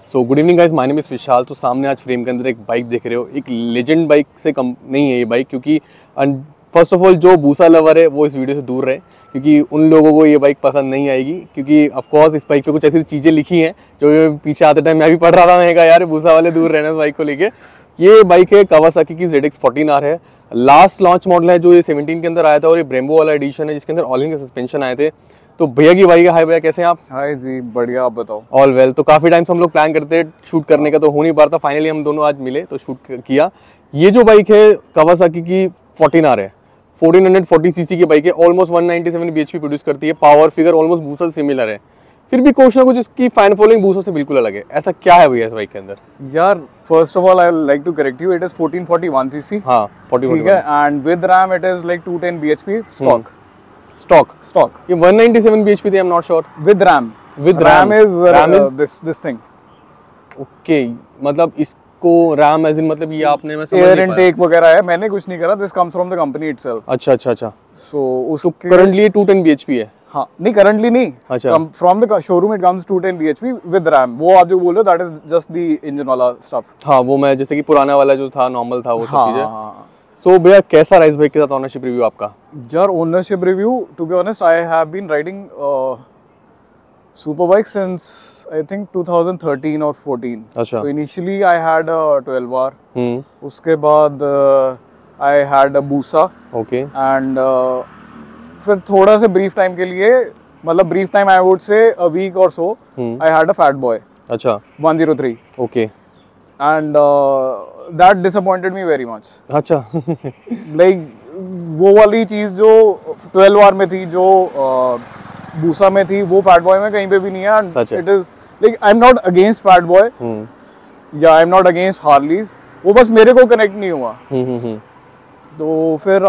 So good evening guys, my name is Vishal. तो सामने आज फ्रेम के अंदर एक बाइक देख रहे हो, एक लेजेंड बाइक से कम नहीं है ये बाइक, क्योंकि फर्स्ट ऑफ ऑल जो बूसा लवर है वो इस वीडियो से दूर रहे, क्योंकि उन लोगों को ये बाइक पसंद नहीं आएगी। क्योंकि ऑफ कोर्स इस बाइक पे कुछ ऐसी चीज़ें लिखी हैं जो पीछे आते टाइम मैं भी पढ़ रहा था, मैंने कहा यार बूसा वाले दूर रहना इस बाइक को लेके। ये बाइक है कावासाकी की ZX 14R है, लास्ट लॉन्च मॉडल है जो ये 17 के अंदर आया था, और ये ब्रेम्बो वाला एडिशन है जिसके अंदर ऑल इन के सस्पेंशन आए थे। तो भैया की बाइक है। हाय भैया, कैसे हैं आप? हाय जी, बढ़िया, आप बताओ। All well. तो काफ़ी टाइम से हम लोग प्लान करते हैं शूट करने का, तो हो नहीं पाता, फाइनली हम दोनों आज मिले तो शूट किया। ये जो बाइक है कावासाकी की 14R है, 1440 सीसी की बाइक है, ऑलमोस्ट 197 bhp प्रोड्यूस करती है, power figure almost Busa similar है, फिर भी कुछ ना कुछ इसकी फैन फॉलोइंग बूसा से बिल्कुल अलग है। ऐसा क्या है भैया इस बाइक के अंदर? यार first of all I like to correct you, it is 1441 cc. हाँ 1441, ठीक है, and with ram it is like 210 bhp stock. ये 197 bhp थे, I am not sure. With ram is this thing. Okay, मतलब इसको रैम एज इन मतलब ये आपने, मैं समझ एयर नहीं पाया। इनटेक वगैरह है, मैंने कुछ नहीं करा, this comes from the company itself. अच्छा, सो उसको करंटली 210 bhp है। हाँ, नहीं करंटली नहीं, अच्छा, from the showroom it comes 210 bhp with ram. वो आप जो बोल रहे हो that is just the engine वाला स्टफ। हाँ वो मैं जैसे कि पुराना वाला जो था नॉर्मल था वो सब हाँ, चीजें। हाँ। सो भैया कैसा रहा इस बाइक के साथ ऑनरशिप रिव्यू आपका? यार ownership review, to be honest I have been riding super bike since I think 2013 और 14। अच्छा। So initially I had a 12R, उसके बाद I had a Busa, okay, and फिर थोड़ा से brief time के लिए, मतलब brief time I would say a week or so, I had a Fat Boy अच्छा 103, okay, and that disappointed me very much. अच्छा Like वो वाली चीज़ जो 12R में थी, जो बूसा में थी, वो फैट बॉय में कहीं पे भी नहीं है। सच है। It is like I am not against Fat Boy या I am not against Harleys, वो बस मेरे को कनेक्ट नहीं हुआ। तो फिर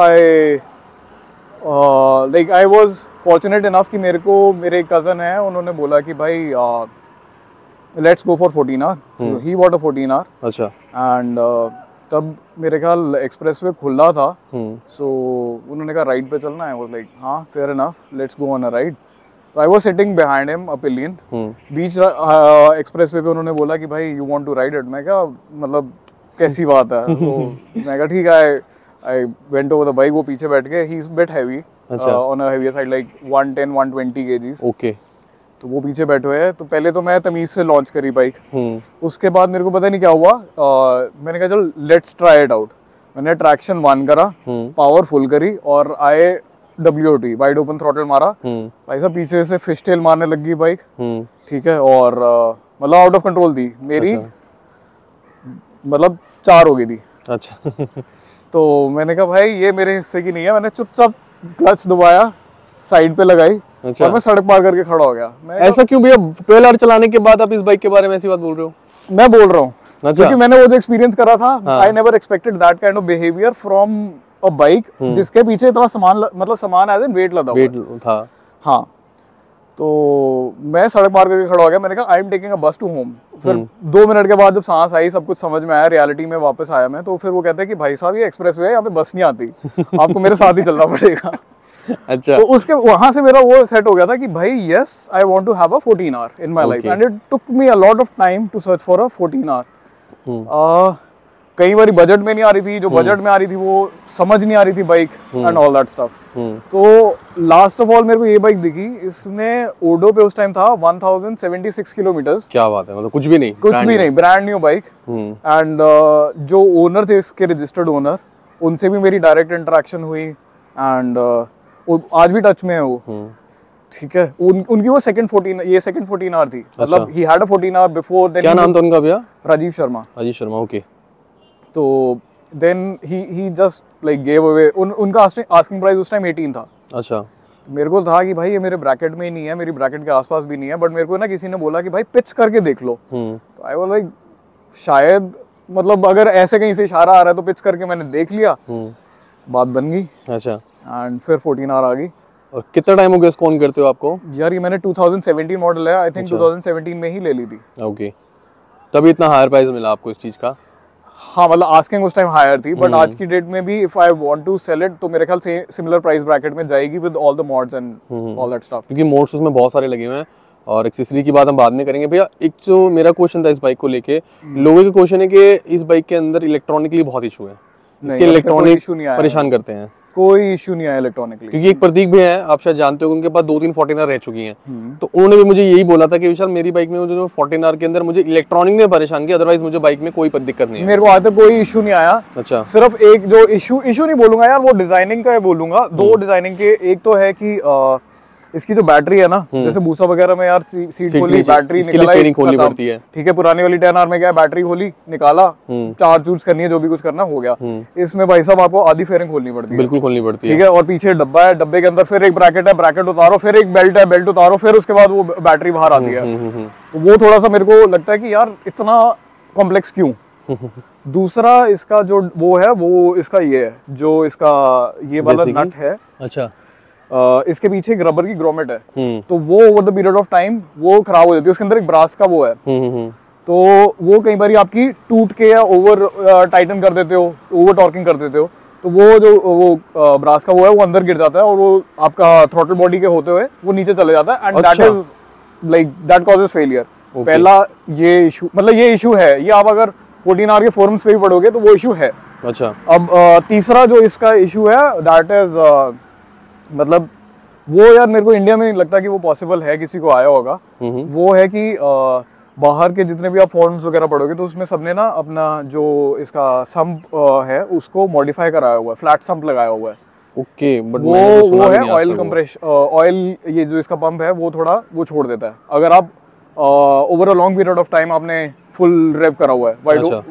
like I was fortunate enough कि मेरे को मेरे कज़न है, उन्होंने बोला कि भाई let's go for 14R। He bought a 14R। अच्छा, एंड तब मेरे ख्याल एक्सप्रेस वे खुला था, सो उन्होंने कहा राइड पे चलना है। वो लाइक हाँ fair enough, let's go on a ride. तो I was sitting behind him a pillion, बीच एक्सप्रेस वे पे उन्होंने बोला कि भाई you want to ride it. मैं कहा मतलब कैसी बात है? तो मैं कहा ठीक है, I went over the bike. वो पीछे बैठ के, he is bit heavy on a heavier side, like 110-120 kgs। Okay, तो वो पीछे बैठे हुए हैं। तो पहले तो मैं तमीज से लॉन्च करी बाइक, उसके बाद मेरे को पता नहीं क्या हुआ, मैंने कहा चल लेट्स ट्राई इट आउट। मैंने ट्रैक्शन 1 करा, पावर फुल करी, और आए WOT वाइड ओपन थ्रॉटल मारा। भाई साहब पीछे से फिश टेल मारने लगी बाइक, ठीक है, और मतलब आउट ऑफ कंट्रोल थी मेरी। अच्छा। मतलब 4 हो गई थी। अच्छा तो मैंने कहा भाई ये मेरे हिस्से की नहीं है। मैंने चुपचाप क्लच दबाया, साइड पे लगाई, अच्छा। और मैं सड़क पार करके खड़ा हो गया। ऐसा क्यों भैया? 12R चलाने के बाद आप इस बाइक के बारे में ऐसी बात बोल रहे हो? मैं बोल रहा हूँ अच्छा। क्योंकि मैंने वो जो एक्सपीरियंस करा था, I never expected that kind of behaviour from a bike जिसके पीछे इतना सामान, मतलब सामान एज इन वेट लदा हुआ था। हाँ, तो मैं सड़क पार करके खड़ा हो गया। मैंने कहा आई एम टेकिंग अ बस टू होम। फिर 2 मिनट के बाद जब सांस आई, सब कुछ समझ में आया, रियलिटी में वापस आया मैं, तो फिर वो कहते हैं कि भाई साहब ये एक्सप्रेस वे है, यहाँ पे बस नहीं आती, आपको मेरे साथ ही चलना पड़ेगा। अच्छा। तो उसके वहां से मेरा वो सेट हो गया था कि भाई yes I want to have a 14R in my life, and it took me a lot of time to search for a 14R। कई बार बजट में नहीं आ रही थी, जो बजट में आ रही थी वो समझ नहीं आ रही थी bike and all that stuff. तो लास्ट ऑफ ऑल मेरे को ये बाइक दिखी, इसने ओडो पे उस टाइम था 1076 किलोमीटर्स। क्या बात है, मतलब कुछ भी नहीं, ब्रांड न्यू बाइक। एंड जो ओनर थे इसके, रजिस्टर्ड ओनर, उनसे भी मेरी डायरेक्ट इंटरेक्शन हुई, एंड आज भी टच में है वो, ठीक है। उनकी वो सेकंड 14R थी। मतलब he had a 14R before. क्या नाम था उनका भैया? राजीव शर्मा। ओके। तो then he just like give away. उनका आस्किंग प्राइस उस टाइम 18 था। अच्छा। मेरे को था कि भाई ये मेरे ब्रैकेट में ही नहीं है, मेरी ब्रैकेट के आसपास भी नहीं है, बट मेरे को ना किसी ने बोला कि भाई पिच करके देख लो। तो आई वाज लाइक शायद, मतलब अगर ऐसे कहीं से इशारा आ रहा है तो पिच करके मैंने देख लिया, बात बन गई। अच्छा। एंड फिर 14R आ गई। और कितना टाइम हो गया इसको ऑन करते हो आपको? यार ये मैंने 2017 मॉडल है, आई थिंक 2017 में ही ले ली थी। ओके, तभी इतना हायर प्राइस मिला आपको इस चीज का? हाँ, मतलब आस्किंग उस टाइम हायर थी, बट आज की डेट में भी if I want to sell it तो मेरे ख्याल से सिमिलर प्राइस ब्रैकेट में जाएगी with all the mods and all that stuff. क्योंकि मॉड्स उसमें बहुत सारे लगे हुए हैं, और एक्सेसरी की बात हम बाद में करेंगे। भैया एक जो मेरा क्वेश्चन था इस बाइक को लेके, लोगों के क्वेश्चन है कि इस बाइक के अंदर इलेक्ट्रॉनिकली बहुत इशू है, इसके इलेक्ट्रॉनिक परेशान करते हैं। कोई इशू नहीं आया इलेक्ट्रॉनिकली, क्योंकि एक प्रतीक भी है, आप शायद जानते हो, उनके पास 2-3 फोर्टिनर रह चुकी हैं, तो उन्होंने भी मुझे यही बोला था कि विशाल मेरी बाइक में जो फोर्टिनर के अंदर मुझे इलेक्ट्रॉनिक ने परेशान किया, अदरवाइज मुझे बाइक में कोई दिक्कत नहीं है। मेरे को आज तक कोई इशू नहीं आया। अच्छा, सिर्फ एक जो इशू नहीं बोलूंगा यार, वो डिजाइनिंग का बोलूंगा। दो डिजाइनिंग के, एक तो है कि इसकी जो बैटरी है ना, जैसे बूसा वगैरह में यार सीट खोली, बैटरी खोलनी पड़ती है। ठीक है, पुरानी वाली 10R में क्या है, बैटरी खोली, निकाला, चार्ज चूज करनी है, जो भी कुछ करना हो गया। इसमें भाई साहब आपको आधी फेयरिंग खोलनी पड़ती है, बिल्कुल खोलनी पड़ती है। ठीक है, और पीछे डब्बा है, डब्बे के अंदर फिर एक ब्रैकेट है, ब्रैकेट उतारो, फिर एक बेल्ट है, बेल्ट उतारो, फिर उसके बाद वो बैटरी बाहर आती है। तो वो थोड़ा सा मेरे को लगता है कि यार इतना कॉम्प्लेक्स क्यों। दूसरा इसका जो वो है, वो इसका ये है, जो इसका ये वाला नट है। अच्छा, इसके पीछे एक रबर की ग्रोमेट है, तो वो over the period of time वो खराब हो जाती है। उसके अंदर एक ब्रास का वो है, तो वो कई बार आपकी टूट के या ओवर टाइटन कर देते हो, ओवर टॉर्किंग कर देते हो, तो वो जो वो ब्रास का वो है, वो अंदर गिर जाता है और वो आपका थ्रॉटल बॉडी के होते हुए वो नीचे चले जाता है, and that is like that causes failure. पहला ये इशू, मतलब ये इशू है, ये आप अगर 14R के फोरम्स पे भी पढ़ोगे तो वो इशू है। अच्छा, अब तीसरा जो इसका इशू है, दैट इज मतलब वो यार मेरे को इंडिया में नहीं लगता कि वो पॉसिबल है, किसी को आया होगा। वो है कि बाहर के जितने भी आप फॉर्म्स वगैरह पढ़ोगे तो उसमें सबने ना अपना जो इसका सम्प है उसको मॉडिफाई कराया हुआ है, फ्लैट सम्प लगाया हुआ है। ओके, बट वो है ऑयल कंप्रेशन, ऑयल ये जो इसका पंप है वो थोड़ा वो छोड़ देता है। अगर आप over a long period of time आपने फुल रेव करा हुआ है,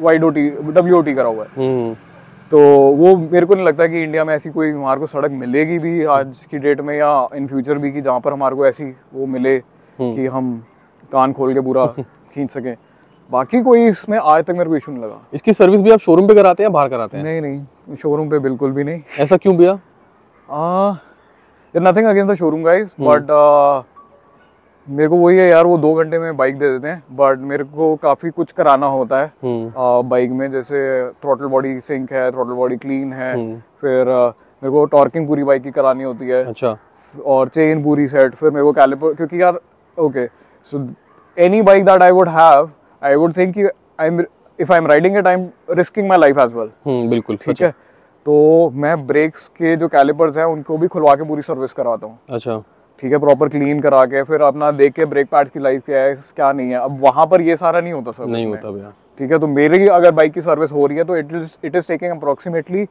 WOT करा हुआ है, तो वो मेरे को नहीं लगता कि इंडिया में ऐसी कोई हमारे को सड़क मिलेगी भी आज की डेट में या इन फ्यूचर भी, कि जहाँ पर हमारे को ऐसी वो मिले कि हम कान खोल के पूरा खींच सकें। बाकी कोई इसमें आज तक मेरे को इशू नहीं लगा। इसकी सर्विस भी आप शोरूम पे कराते हैं, बाहर कराते हैं? नहीं, शोरूम पे बिल्कुल भी नहीं। ऐसा क्यों भैया? Nothing against the showroom guys, but मेरे को वही है यार, वो 2 घंटे में बाइक दे देते हैं, बट मेरे को काफी कुछ कराना होता है बाइक में, जैसे थ्रॉटल बॉडी सिंक है, थ्रॉटल बॉडी क्लीन है, फिर मेरे को टॉर्किंग पूरी बाइक की करानी होती है। अच्छा, और चेन पूरी सेट, फिर मेरे को कैलिपर, क्योंकि यार okay, so any bike that I would have, I would think कि if I am riding it, I am risking my life as well. बिल्कुल, ठीक है, तो मैं ब्रेक्स के जो कैलिपर्स हैं उनको भी खुलवा के पूरी सर्विस कराता हूँ। अच्छा, ठीक है, प्रॉपर क्लीन करा के, फिर अपना देख के ब्रेक पैड्स की लाइफ क्या है, क्या नहीं है। अब वहां पर ये सारा नहीं होता सर्विस नहीं होता भैया। ठीक है, तो मेरी अगर बाइक की सर्विस हो रही है तो it is taking approximately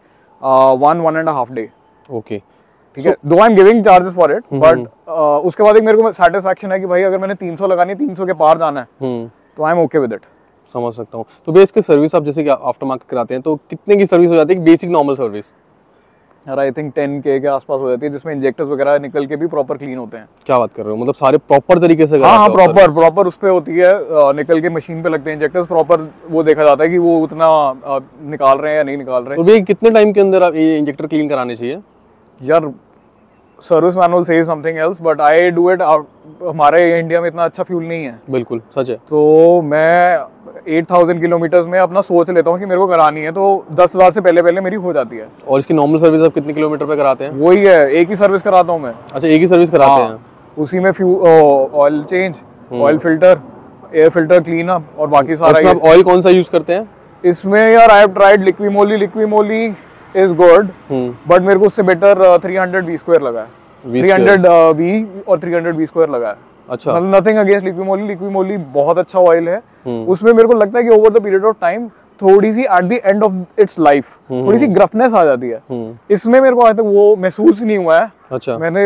1.5 day. Okay, ठीक है, though I am giving charges for it, but उसके बाद एक मेरे को सेटिस्फैक्शन है कि भाई अगर मैंने 300 लगानी है, 300 के पार जाना है, तो I am okay with it. समझ सकता हूँ। तो भैया इसकी सर्विस आप जैसे कि आफ्टर मार्केट कराते हैं तो कितने की सर्विस हो जाती है, बेसिक नॉर्मल सर्विस? यार आई थिंक 10K के आसपास हो जाती है, जिसमें इंजेक्टर्स वगैरह निकल के भी प्रॉपर क्लीन होते हैं। क्या बात कर रहे हो, मतलब सारे प्रॉपर तरीके से? हाँ, प्रॉपर उस पे होती है, निकल के मशीन पे लगते हैं इंजेक्टर्स, प्रॉपर वो देखा जाता है कि वो उतना निकाल रहे हैं या नहीं निकाल रहे। तो भैया कितने टाइम के अंदर आप ये इंजेक्टर क्लीन कराने चाहिए? यार service manual says something else, but I do it. हमारे इंडिया में इतना अच्छा फ्यूल नहीं है। बिल्कुल सच है। तो मैं 8000 किलोमीटर्स में अपना सोच लेता हूँ कि मेरे को करानी है, तो 10,000 से पहले मेरी हो जाती है। और इसकी नॉर्मल सर्विस आप कितने किलोमीटर पे कराते हैं? वही है, एक ही सर्विस कराता हूँ मैं। अच्छा, एक ही सर्विस कराते हैं? उसी में oil change, oil filter, air filter clean up और बाकी सारा। आप ऑयल कौन सा यूज करते हैं इसमें? यार I have tried Liqui Moly is good, but मेरे को उससे बेटर 300 V² लगा है। 300 V और 300 V² लगा है। अच्छा, मतलब नथिंग अगेंस्ट लिक्विमोली बहुत अच्छा ऑयल है। उसमें मेरे को लगता है कि over the period of time थोड़ी सी at the end of its life थोड़ी सी ग्रफनेस आ जाती है। इसमें मेरे को आज तक वो महसूस नहीं हुआ है। अच्छा, मैंने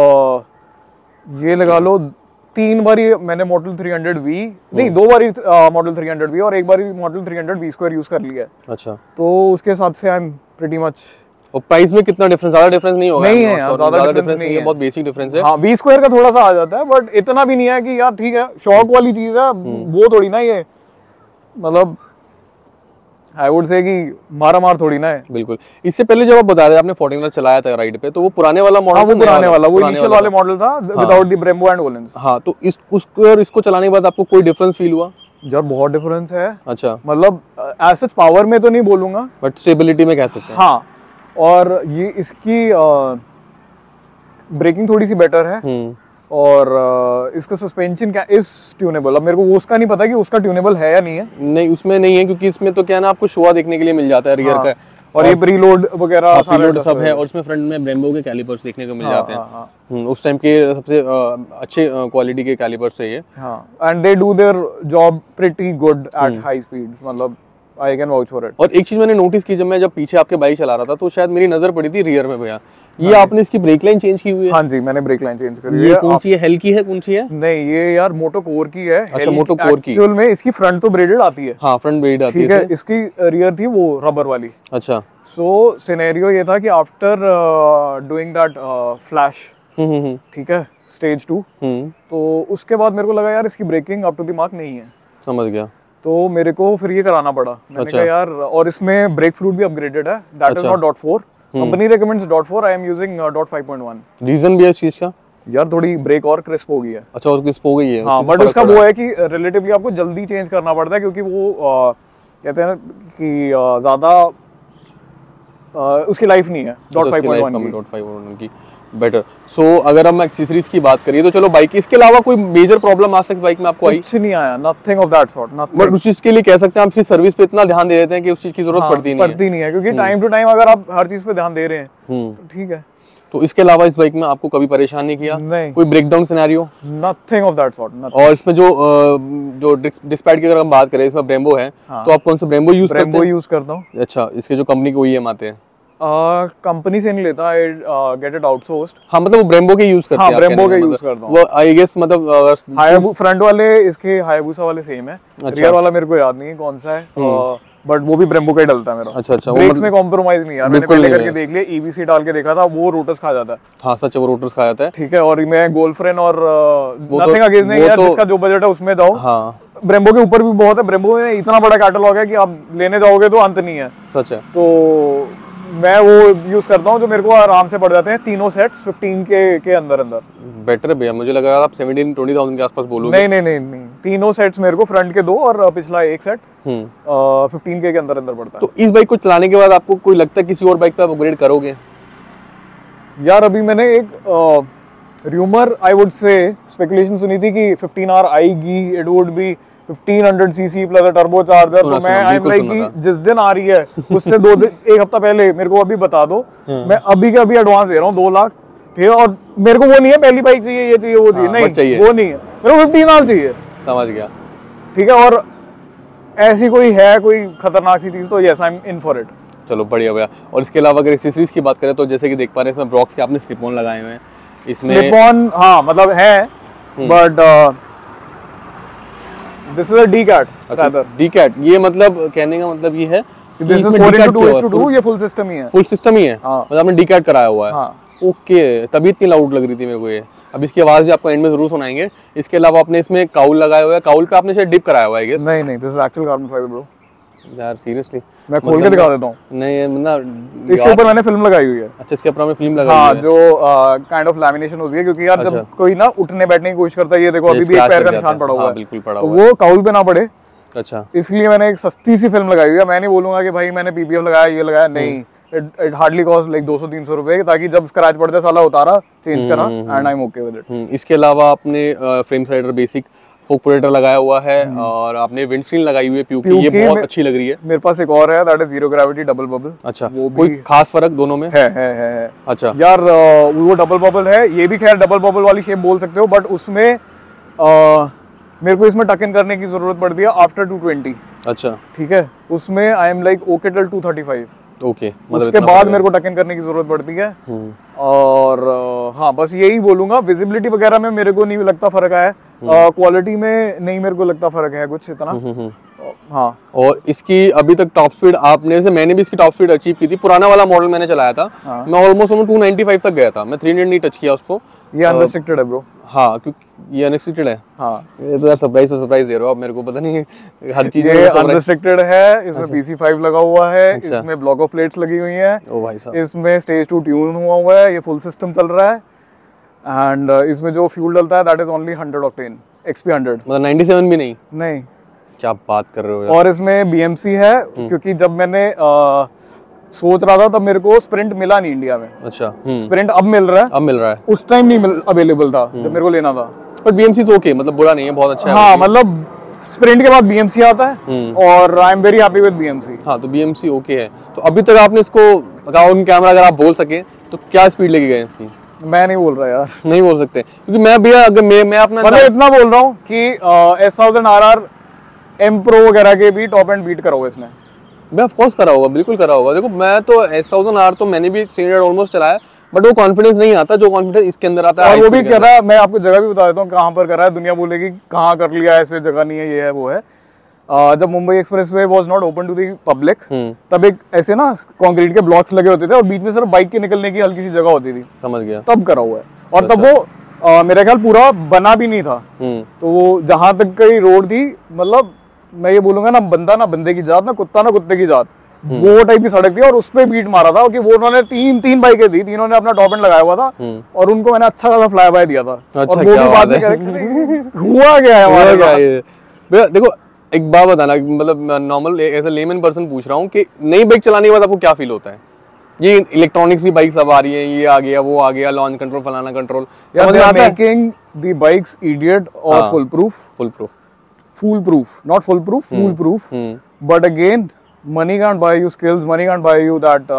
ये लगा लो 3 बारी मैंने मॉडल 300V नहीं 2 बारी मॉडल 300V और 1 बारी मॉडल 300 V² यूज कर लिया है। अच्छा, तो उसके हिसाब से आई एम प्रीटी मच। और प्राइस में कितना डिफरेंस? ज्यादा डिफरेंस नहीं होगा? नहीं है, ज्यादा डिफरेंस नहीं है, बहुत बेसिक डिफरेंस है। हाँ, V² का थोड़ा सा आ जाता है, बट इतना भी नहीं है कि यार ठीक है शौक वाली चीज है, वो थोड़ी ना ये, मतलब आई वुड से कि मार थोड़ी ना है। बिल्कुल। इससे पहले जब आप बता रहे थे आपने फोर्टिनर चलाया था राइड पे, तो वो पुराने वाला मॉडल? वो पुराने वाला, वो इनिशियल वाले मॉडल था without the Brembo and Ohlins. हाँ, तो इसको चलाने के बाद आपको कोई डिफरेंस फील हुआ? यार बहुत डिफरेंस है। अच्छा, मतलब एज सच पावर में तो नहीं बोलूंगा, बट स्टेबिलिटी में कह सकते हैं। हाँ, और ये इसकी ब्रेकिंग थोड़ी सी बेटर है। और इसका सस्पेंशन क्या इस ट्यूनेबल, अब मेरे को वो उसका नहीं पता कि उसका ट्यूनेबल है या नहीं है। नहीं उसमें नहीं है, क्योंकि इसमें तो क्या है ना, आपको शोआ देखने के लिए मिल जाता है रियर का, और ये प्रीलोड वगैरह प्रीलोड सब है, और इसमें फ्रंट में ब्रेम्बो के कैलिपर्स देखने को मिल जाते हैं। उस टाइम के सबसे अच्छे क्वालिटी के कैलिपर्स है ये। And they do their job pretty good at high speeds, मतलब I can vouch for it. और एक चीज मैंने नोटिस की, जब मैं पीछे आपके बाइक चला रहा था तो शायद मेरी नजर पड़ी थी रियर में भैया, ये आपने इसकी ब्रेक लाइन चेंज की हुई है? हाँ जी, मैंने ब्रेक लाइन चेंज करी है। ये कौन सी है, हेल की है, कौन सी है? नहीं ये यार मोटो कोर की है। अच्छा, मोटो कोर की। एक्चुअल में इसकी फ्रंट तो ब्रेडेड आती है। हाँ, फ्रंट ब्रेड आती है। ठीक है, इसकी रियर थी वो रबर वाली। अच्छा। सो सिनेरियो ये था कि आफ्टर डूइंग दैट फ्लैश, ठीक है, स्टेज 2, तो उसके बाद मेरे को लगा यार इसकी braking up to the mark नहीं है। समझ गया। तो मेरे को फिर ये कराना पड़ा। मैंने कहा यार, और इसमें ब्रेक फ्लूइड भी अपग्रेडेड है, that is not .4, company recommends .4, I am using .5.1। Reason भी है इस चीज का? यार थोड़ी ब्रेक और क्रिस्प हो गई है। अच्छा, और क्रिस्प हो गई है। हाँ, बट उसका वो है कि रिलेटिवली आपको जल्दी चेंज करना पड़ता है, क्योंकि वो कहते हैं कि ज्यादा उसकी लाइफ नहीं है .5.1 की। बेटर। सो अगर हम एक्सेसरीज की बात करिए तो चलो बाइक, इसके अलावा कोई मेजर प्रॉब्लम आज तक बाइक में आपको आई? कुछ नहीं आया, nothing of that sort, nothing. But उस चीज के लिए कह सकते हैं आप इसकी सर्विस पे इतना ध्यान दे देते हैं कि उस चीज की जरूरत पड़ती नहीं है, क्योंकि टाइम टू टाइम अगर आप हर चीज पे ध्यान दे रहे हैं तो ठीक है। तो इसके अलावा इस बाइक में आपको कभी परेशान नहीं किया? नहीं। कोई breakdown scenario? Nothing of that sort. और इसमें जो डिस्पैच की अगर हम बात करें, इसमें ब्रेम्बो है, तो आप कौन सा ब्रेम्बो यूज करते हैं? ब्रेम्बो यूज करता हूँ। अच्छा, इसके जो कंपनी के OEM आते हैं? कंपनी से नहीं लेता, आई गेट इट आउटसोर्स्ड। हाँ, मतलब वो ब्रेम्बो के यूज करते हैं? हाँ, ब्रेम्बो के यूज करता हूँ। वो आई गेस मतलब फ्रंट वाले इसके हायाबुसा वाले सेम है। रियर वाला मेरे को याद नहीं है कौन सा है, बट वो भी ब्रेम्बो का ही डलता है मेरा। अच्छा। ब्रेक्स में कॉम्प्रोमाइज नहीं यार, मैंने पहले करके देख लिया, EBC डाल के देखा था, वो रोटर्स खा जाता है। हाँ सच है, वो रोटर्स खा जाता है। ठीक है, और मैं गोल्फरेन और नथिंग अगेंस्ट नहीं यार, जिसका जो बजट है उसमें जाओ। हाँ, ब्रेम्बो के ऊपर भी बहुत है, ब्रेम्बो में इतना बड़ा कैटलॉग है कि आप लेने जाओगे तो अंत नहीं है। सच है। तो मैं वो यूज करता हूँ जो मेरे को आराम से पड़ जाते हैं, तीनों सेट्स 15 के अंदर। बेटर है भैया, मुझे लगा आप 17-20,000 के आसपास बोलोगे। नहीं, तीनों सेट्स मेरे को, फ्रंट के 2 और पिछला एक सेट 15 के अंदर पड़ता है। तो इस बाइक को चलाने के बाद आपको कोई लगता है किसी और बाइक पे आप अपग्रेड करोगे? यार अभी मैंने एक rumour, I would say speculation सुनी थी कि 15R आएगी, it would be 1500 cc plus a turbocharger. तो मैं आई एम लाइक कि जिस दिन आ रही है उससे एक हफ्ता पहले मेरे को अभी बता दो, मैं अभी के अभी एडवांस दे रहा हूँ 2 लाख। ठीक है, और मेरे को वो नहीं है पहली बाइक चाहिए, ये चाहिए, वो चाहिए, नहीं वो नहीं है, मेरे को 15R चाहिए। समझ गया। ठीक है, और ऐसी कोई है कोई खतरनाक सी चीज तो yes, I am in for it. चलो बढ़िया भैया। और इसके अलावा अगर एक्सेसरीज की बात करें तो जैसे कि देख पा रहे हैं इसमें ब्रॉक्स के आपने स्लिप ऑन लगाए हुए हैं। इसमें स्लिप ऑन हाँ मतलब है, but this is a D-Cat। अच्छा, D-Cat, ये मतलब कहने का मतलब ये है कि दिस इज 4x2:2, ये फुल सिस्टम ही है। फुल सिस्टम ही है, मतलब आपने D-Cat कराया हुआ है। हाँ। ओके, तभी इतनी लाउड लग रही थी मेरे को ये। अब इसकी आवाज भी आपको एंड में जरूर सुनाएंगे। इसके अलावा आपने इसमें काउल लगाया हुआ है, काउल पे आपने शायद डिप कराया हुआ है गेस? नहीं, this is actual carbon fibre bro. यार सीरियसली मैं खोल के दिखा देता हूँ। नहीं मतलब इसके ऊपर मैंने फिल्म लगाई हुई है। अच्छा, इसके ऊपर हमने फिल्म लगाई हाँ, हुई है। जो काइंड ऑफ लैमिनेशन होती है, क्योंकि यार जब कोई ना उठने बैठने की कोशिश करता है, ये देखो अभी भी एक पैर का निशान पड़ा हुआ है, बिल्कुल पड़ा तो हुआ है, वो काउल पे ना पड़े। अच्छा, इसलिए मैंने एक सस्ती सी फिल्म लगाई हुई है। मैं नहीं बोलूंगा कि भाई मैंने PPF लगाया, ये लगाया, नहीं, इट हार्डली कॉस्ट लाइक 200-300 रुपए, ताकि जब स्क्रैच पड़ता है साला उतारा, चेंज करा, and I am okay with it. इसके अलावा आपने frame slider basic fork protector लगाया हुआ है, और आपने विंडस्क्रीन लगाई हुई है प्यू की, ये बहुत अच्छी लग रही है। मेरे पास एक और है, that is zero gravity double bubble. अच्छा, वो कोई खास फर्क दोनों में है? अच्छा यार, वो डबल बबल है, ये भी खैर डबल बबल वाली शेप बोल सकते हो, बट उसमें मेरे को इसमें टक इन करने की जरूरत पड़ती है आफ्टर 220। अच्छा, ठीक है, उसमें I am like okay till 235। Okay, उसके बाद मेरे को टक इन करने की जरूरत पड़ती है। और हाँ, बस यही बोलूंगा, विजिबिलिटी वगैरह में मेरे को नहीं लगता फर्क है, क्वालिटी में नहीं मेरे को लगता फर्क है कुछ इतना। हाँ, और इसकी अभी तक टॉप स्पीड आपने, जैसे मैंने भी इसकी टॉप स्पीड अचीव की थी, पुराना वाला मॉडल मैंने चलाया था। मैं ऑलमोस्ट 295 तक गया था, मैं 300 नहीं टच किया उसको। ये अनरिस्ट्रिक्टेड है ब्रो। हाँ, क्योंकि ये अनरिस्ट्रिक्टेड है। हाँ, ये तो यार सरप्राइज पे सरप्राइज दे रहे हो आप मेरे को, पता नहीं हर चीज ये अनरिस्ट्रिक्टेड है। इसमें PC5 लगा हुआ है, इसमें ब्लॉक ऑफ प्लेट्स लगी हुई हैं। ओ भाई साहब, इसमें स्टेज 2 ट्यून हुआ है, ये फुल सिस्टम चल रहा है, एंड इसमें जो फ्यूल डलता है that is only 100 octane XP100, मतलब 97 भी नहीं? नहीं, क्या बात कर रहे हो यार। और इसमें BMC है, क्योंकि जब मैंने सोच रहा था, तब मेरे को स्प्रिंट मिला नहीं इंडिया में। अच्छा। स्प्रिंट अब मिल रहा है, अब मिल रहा है, उस टाइम नहीं अवेलेबल था जब मेरे को लेना था। बट BMC ओके, मतलब बुरा नहीं है, बहुत अच्छा है। हाँ मतलब स्प्रिंट के बाद BMC आता है और I am very happy with BMC। हाँ तो BMC ओके है। तो अभी तक आपने इसको ऑन कैमरा अगर आप बोल सके तो क्या स्पीड लेके गए इसकी? मैं नहीं बोल रहा यार, नहीं बोल सकते, क्योंकि मैं भैया अगर मैं अपना मतलब इतना बोल रहा हूँ कि S1000 RR M Pro वगैरह के भी टॉप एंड बीट करा होगा इसने। मैं ऑफ कोर्स करा होगा, बिल्कुल करा होगा। देखो मैं तो S1000 R तो मैंने भी 300 ऑलमोस्ट चलाया, बट वो कॉन्फिडेंस नहीं आता जो कॉन्फिडेंस इसके अंदर आता है। और वो भी कह रहा है, मैं आपको जगह भी बता देता हूँ कहाँ पर करा है, दुनिया बोलेगी कहाँ कर लिया, ऐसे जगह नहीं है, ये है वो है। जब Mumbai expressway was not open to the public, तब एक ऐसे ना कंक्रीट के ब्लॉक्स लगे होते थे और बीच में सिर्फ बाइक के निकलने की हल्की सी जगह होती थी। समझ गया। तब करा हुआ है। और तब वो मेरा ख्याल पूरा बना भी नहीं था। तो वो जहां तक की रोड थी, मतलब मैं ये बोलूंगा ना बंदा ना बंदे की जात, ना कुत्ते की जात, वो टाइप की सड़क थी। और उस पे बीट मारा था कि वो उन्होंने तीन बाइकें थी, तीनों ने अपना टॉप एंड लगाया हुआ था और उनको मैंने अच्छा खासा फ्लाई बाय दिया था। अच्छा, और वो भी बाद में हुआ क्या है हमारे साथ। देखो एक बात बताना, मतलब normal as a layman person पूछ रहा हूँ कि नई बाइक चलाने के बाद आपको क्या फील होता है? ये इलेक्ट्रॉनिक्स की बाइक सब आ रही है, ये आ गया वो आ गया, लॉन्च कंट्रोल फलाना कंट्रोल, समझ में आता है? मेकिंग द बाइक्स इडियट और full proof, not fool proof. But again, money can't buy you skills, money can't buy you that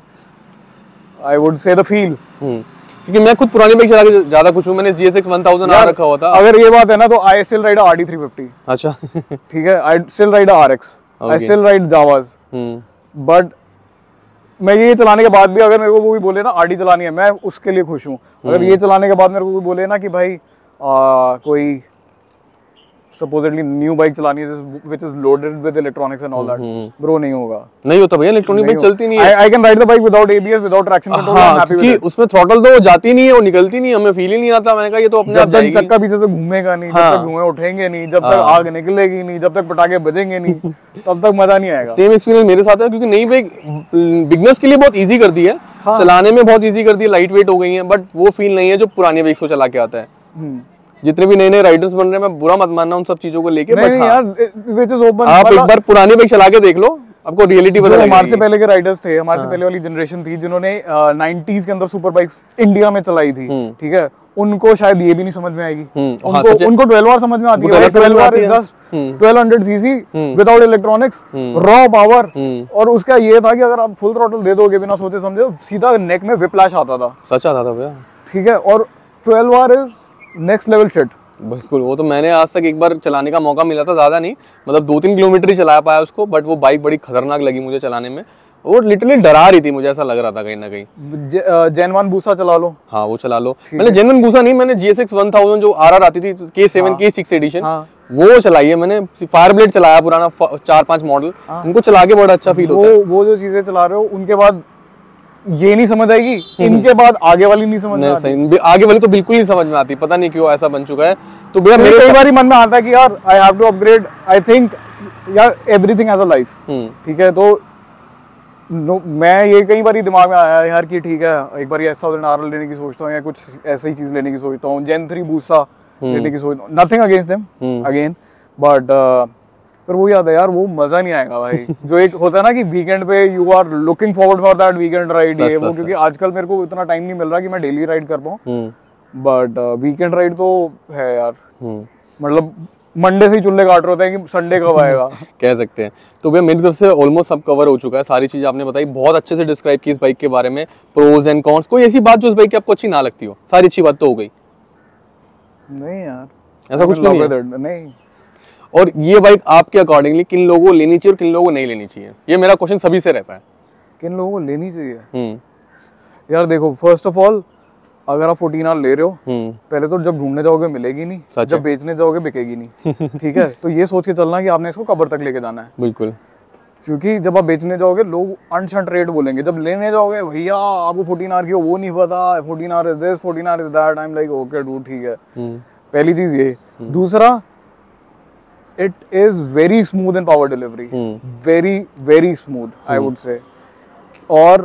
I would say the feel. क्योंकि मैं खुद पुरानी बाइक चला के ज्यादा खुश हूँ। मैंने GSX 1000 R रखा हुआ था। अगर ये बात है ना, तो I still ride a RD 350. अच्छा। ठीक है, I still ride a RX, I still ride Javas. But मैं ये चलाने के बाद भी अगर मेरे को वो भी बोले ना RD चलानी है, मैं उसके लिए खुश हूँ। अगर ये चलाने के बाद मेरे को बोले ना कि भाई कोई supposedly new बाइक चलानी है which is loaded with electronics and all that, bro नहीं होगा, नहीं होता भैया, इलेक्ट्रॉनिक बाइक चलती नहीं है। I can ride the bike without ABS, without traction control, I'm happy with it. उसमें थ्रॉटल तो जाती नहीं है, वो निकलती नहीं है, हमें फील ही नहीं आता। मैंने कहा ये तो अपने आप जाएगी। जब तक चक्का पीछे से घूमेगा नहीं, जब तक धुएं उठेंगे नहीं, जब तक आग निकलेगी नहीं, जब तक पटाखे बजेंगे नहीं, तब तक मजा नहीं आएगा। सेम एक्सपीरियंस मेरे साथ है, क्योंकि नई बाइक बिगनर्स के लिए बहुत इजी कर दी है, चलाने में बहुत इजी कर दी है, लाइट वेट हो गई है, बट वो फील नहीं है जो पुरानी बाइक्स को चला के आता है। जितने भी नए राइडर्स बन रहे हैं, मैं बुरा मत मानना उन सब चीजों को लेके, नहीं यार, which is open, आप एक बार पुरानी बाइक चला के देख लो, आपको रियलिटी पता लगेगी। हमारे से पहले के राइडर्स थे, हमारे से पहले वाली जनरेशन थी जिन्होंने 90s के अंदर सुपर बाइक्स इंडिया में चलाई थी, ठीक है, उनको शायद ये भी नहीं समझ में आएगी। उनको 12R समझ में आती है। 12R is just 1200 cc without electronics, raw power. और उसका ये था कि अगर आप फुल थ्रॉटल दे दोगे बिना सोचे समझे, सीधा नेक में व्हिप्लैश आता था। सच आता था भैया, ठीक है। और 12R is next level shit. बिल्कुल, वो तो मैंने आज तक एक बार चलाने का मौका मिला था, ज्यादा नहीं, मतलब 2-3 किलोमीटर ही चला पाया उसको, बट वो बाइक बड़ी खतरनाक लगी मुझे चलाने में। वो लिटरली डरा रही थी मुझे, ऐसा लग रहा था कहीं ना कहीं। जेन 1 बूसा चला लो। हाँ वो चला लो। मैंने जेन 1 बूसा नहीं, मैंने GSX 1000 जो RR आती थी, K7 K6 एडिशन, वो चलाई है मैंने। फायर ब्लेड चलाया पुराना 4-5 मॉडल, उनको चला के बड़ा अच्छा फील होता है। वो जो चीजें चला रहे हो, उनके बाद ये नहीं समझ आएगी, इनके बाद आगे वाली नहीं समझ में आती। आगे वाली तो बिल्कुल नहीं समझ में आती, पता नहीं क्यों ऐसा बन चुका है। तो भैया मेरे कई बार मन में आता है कि यार I have to upgrade, I think यार एवरीथिंग हैज अ लाइफ, ठीक है। तो मैं ये कई बार दिमाग में आया यार कि ठीक है, एक बार S1000 RR लेने की सोचता हूँ, या कुछ ऐसी ही चीज लेने की सोचता हूँ, जेन 3 बूसा लेने की सोचता हूँ। Nothing against them again, but पर वो याद है यार, वो मजा नहीं आएगा भाई। जो एक होता है ना कि वीकेंड पे you are looking forward for that weekend ride, ये वो, क्योंकि आजकल मेरे को इतना टाइम नहीं मिल रहा कि मैं डेली राइड कर पाऊँ, बट वीकेंड राइड तो है यार। मतलब मंडे से ही चुल्ले काट रहे होते हैं कि संडे कब आएगा। कह सकते हैं। तो भैया मेरी तरफ से ऑलमोस्ट सब कवर हो चुका है, सारी चीज आपने बताई, बहुत अच्छे से डिस्क्राइब की इस बाइक के बारे में, प्रोज एंड कॉन्स। कोई ऐसी बात जो इस बाइक की आपको अच्छी ना लगती हो? सारी अच्छी बात तो हो गई। नहीं यार, ऐसा कुछ नहीं है। नहीं। और ये बाइक आपके अकॉर्डिंगली किन लोगों को लेनी चाहिए और किन लोगों को नहीं लेनी चाहिए, ये मेरा क्वेश्चन सभी से रहता है। किन लोगों को लेनी चाहिए? यार देखो, फर्स्ट ऑफ ऑल अगर आप 14R ले रहे हो, पहले तो जब ढूंढने जाओगे मिलेगी नहीं, जब बेचने जाओगे बिकेगी नहीं, ठीक है। तो ये सोच के चलना कि आपने इसको कब्र तक लेके जाना है। बिल्कुल। क्योंकि जब आप बेचने जाओगे लोग अनशंट रेट बोलेंगे, जब लेने जाओगे भैया आपको 14R की वो नहीं पता, 14R is this, 14R is that, I am like okay dude, ठीक है। पहली चीज ये। दूसरा, it is very smooth in power delivery, very smooth, I would say. और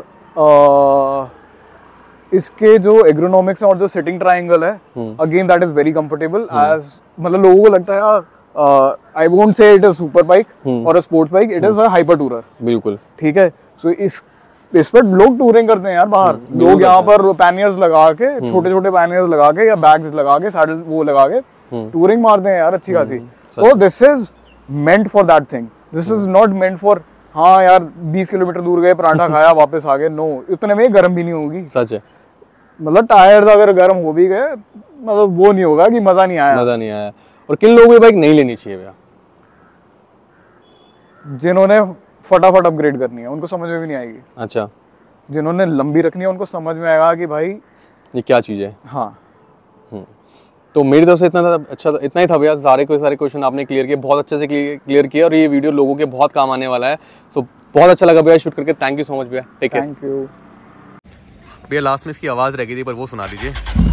इसके जो एग्रोनॉमिक्स है और जो सिटिंग ट्रायंगल है, again that is very comfortable. As मतलब लोगों को लगता है यार, I won't say it is super bike और a sports bike, it is a hyper tourer. बिल्कुल, ठीक है। सो इस पर लोग टूरिंग करते हैं यार बाहर, लोग यहाँ पर पैनियर्स लगा के, छोटे छोटे पैनियर्स लगा के या बैग्स लगा के, सैडल वो लगा के टूरिंग मारते हैं यार अच्छी खासी। तो this is meant for that thing, this is not meant for हाँ यार 20 किलोमीटर दूर गए, पराठा खाया वापस आ गए। नो, इतने में गर्म भी नहीं होगी। सच है, मतलब टायर्स अगर गर्म हो भी गए, मतलब वो नहीं होगा कि मजा नहीं आया। मजा नहीं आया। और किन लोगों की बाइक नहीं लेनी चाहिए भैया? जिन्होंने फटाफट अपग्रेड करनी है, उनको समझ में भी नहीं आएगी। अच्छा। जिन्होंने लंबी रखनी है उनको समझ में आएगा कि भाई ये क्या चीज़ है। हाँ। तो मेरी तरफ से इतना ही था भैया। सारे क्वेश्चन आपने क्लियर किए, बहुत अच्छे से क्लियर किया, और ये वीडियो लोगों के बहुत काम आने वाला है। सो बहुत अच्छा लगा भैया शूट करके। थैंक यू सो मच भैया, टेक केयर। थैंक यू भैया। लास्ट में इसकी आवाज़ रह गई थी, पर वो सुना दीजिए।